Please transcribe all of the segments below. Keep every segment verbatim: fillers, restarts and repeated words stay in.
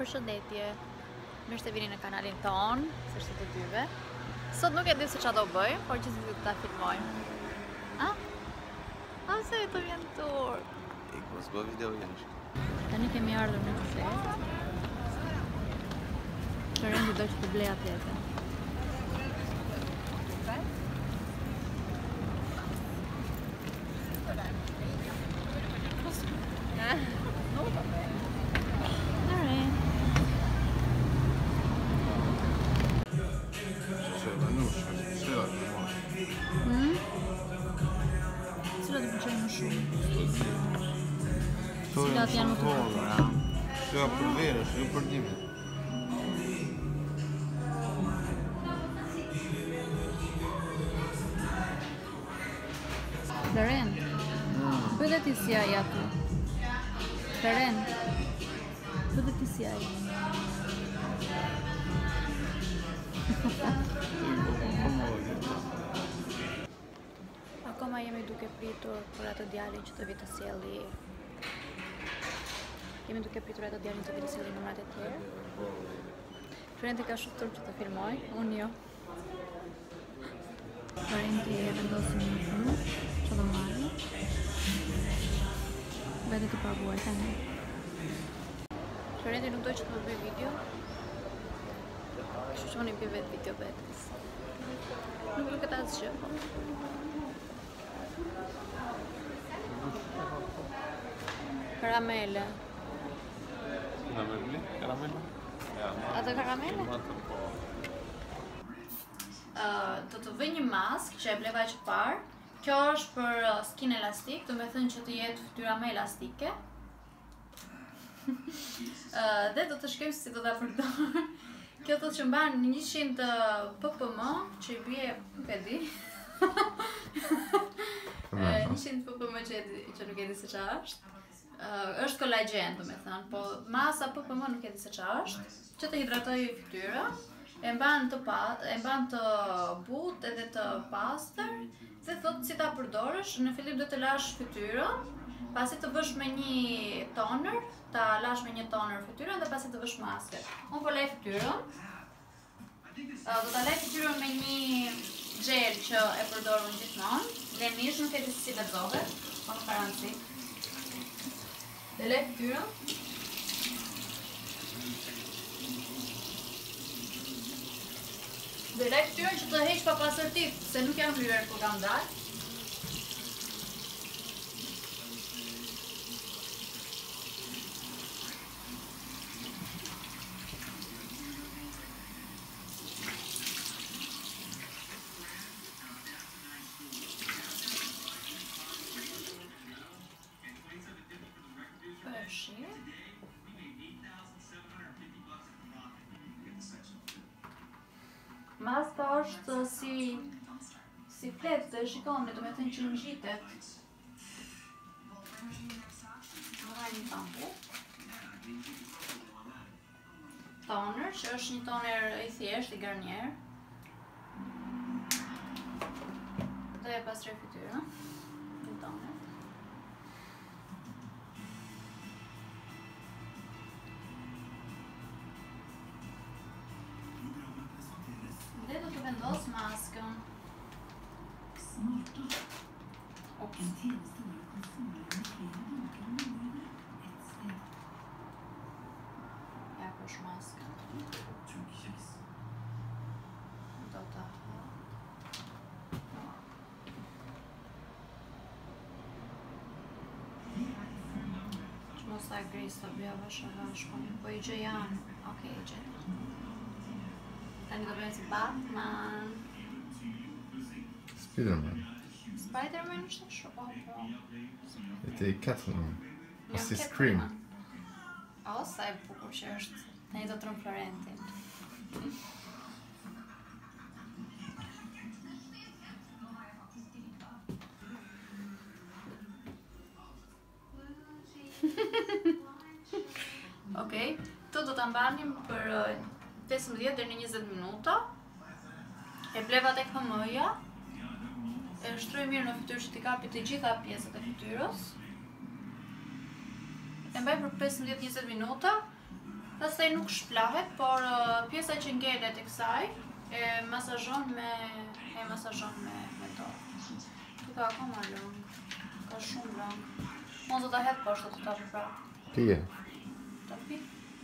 Përshëndetje. Mirë se vini në kanalin ton, së është të dyve. Sot nuk e di se qa do bëj, por që si të ta filmojmë. A? A se të vjen tur? Ik mos bë video jesh. Tani kemi ardhur në kafe. Lorendi do që të blej atjete. Cilat janë më të bukur? Shëja për verë, shëja për dimit. Lorend, bëjë dhe ti si aji atu. Lorend, bëjë dhe ti si aji. Akoma jemi duke pritur për atë djalin që të vitë të sjelli. Jemi duke pritur atë djalin të vitë të sjelli numrat e tjerë. Lorendi ka shumë turp që të filmoj, unë jo. Lorendi e vendosi një punë, që do marrë. Vete të paguaj, tani. Lorendi nuk doj që të më bëj video. Kështu që unë i bëj vetë video vetës. Nuk duket asgjë. Karamele. Karamele? Karamele? Atë karamele? Do të vëj një mask që e bleva që parë. Kjo është për skin elastik, do me thënë që të jetë fytyra me elastike. Dhe do të shkojmë si do të përdor. Kjo thotë që mban njëqind ppm, që i bie, nuk e di. njëqind ppm që nuk e di se qa është. Është kolagjen, do me thënë, po masa ppm nuk e di se qa është, që të hidratoj fytyra, e mban të e mban të butë edhe të pastër, dhe thotë si ta përdorësh, në fillim do të lash fytyrën, pasi të vësh me një toner, ta lash me një toner fytyrën dhe pasi të vësh maskën. Unë po lej fytyrën, do ta lej fytyrën me një gel që e përdorun gjithmonë, lemish, nuk e di si lexohet, po nuk ka rëndësi. Dhe lej fytyrën. Dhe lej fytyrën që të heq pa pasërtit, se nuk janë hyrër kur kam dalë. Maska është si si fletë, shikoni, do me thënë që ngjitet. Më vaj një tampu. Toner, që është një toner i thjesht, i Garnier. Do e pastroj fytyrën. Një toner. Dhe do të vendos maskën. Ops. Ja kush maskën. Do të ha. Që mos ta gris të bëja vash e vash, po i gjë janë. Okej, i gjë. Tani do bëjmë si Batman. Spiderman. Spiderman është shumë, po. E te i Catwoman. O si Scream. O, sa e bukur që është. Tani do të rëmë Florentin. Okej, të do të mbanim për pesëmbëdhjetë deri në njëzet minuta. E bleva tek H M I-ja. E shtroj mirë në fytyrë që t'i kapi të gjitha pjesët e fytyrës. E mbaj për pesëmbëdhjetë njëzet minuta Pastaj nuk shplahet, por uh, pjesa që ngelet e kësaj e masazhon me e masazhon me me dorë. Tu ka akoma lëng, ka shumë lëng. Mos do ta hedh poshtë të ta pra. Pije. Ta pi.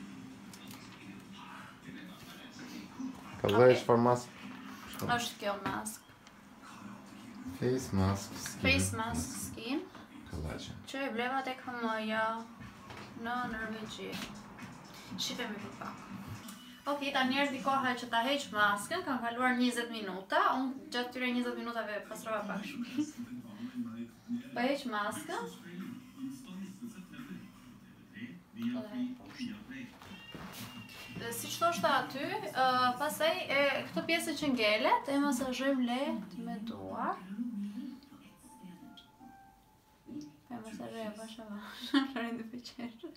Ka vësh for mask. Është kjo mask. Face mask. Skin. Face mask skin. Collagen. Që e bleva tek H M ja në Norvegji. Shifemi për pak. Ok, tani erdhi koha që ta heq maskën, kanë kaluar njëzet minuta, unë gjatë tyre njëzet minutave pastrova pak shumë. Pa heq maskën. Dhe si që thoshta aty, uh, pasaj e këto pjesë që ngelet e masazhojmë lehtë me duar. E masazhojmë bashkë bashkë, Lorendi për qeshë.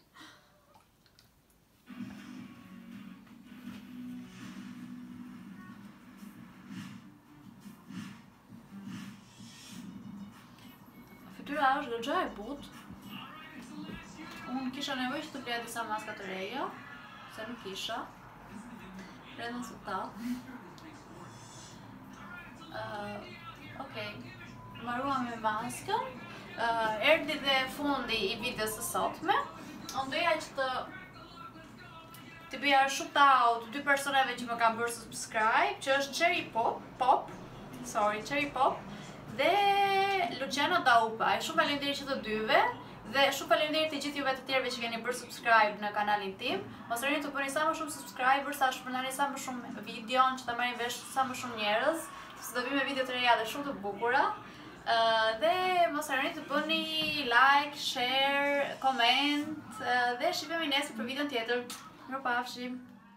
Fytyra është goxha e butë. Unë kisha nevojë që të bleja disa maska të reja, se nuk kisha. Rendën së ta. Uh, Okej, mbaruam me maskën. Uh, erdhi dhe fundi i videos së sotme. Unë doja që të të bëja shout out dy personave që më kanë bërë subscribe, që është Cherry Pop, Pop, sorry, Cherry Pop dhe Luciano Daupa. Shumë faleminderit që të dyve dhe shumë faleminderit të gjithë juve të tjerëve që keni bërë subscribe në kanalin tim. Mos harroni të bëni sa më shumë subscriber, sa shpërndani sa më shumë videon që ta marrin vesh sa më shumë njerëz, se do vi me video të reja dhe shumë të bukura. Uh, dhe mos harroni të bëni like, share, comment uh, dhe shihemi nesër për videon tjetër. Mirupafshim.